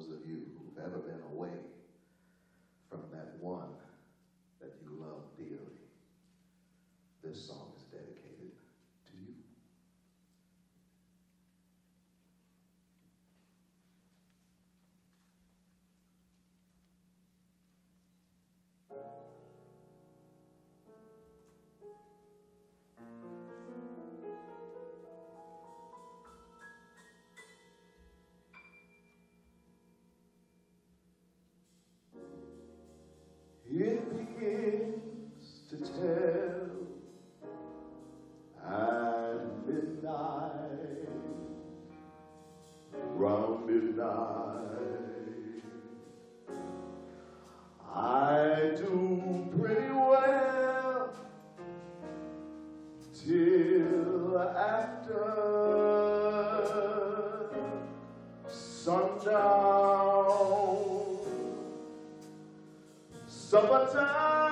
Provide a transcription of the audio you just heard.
those of you who've ever been away from that one that you love dearly, this song is dedicated to you. It begins to tell at midnight, round midnight. I do pretty well till after sundown. Summertime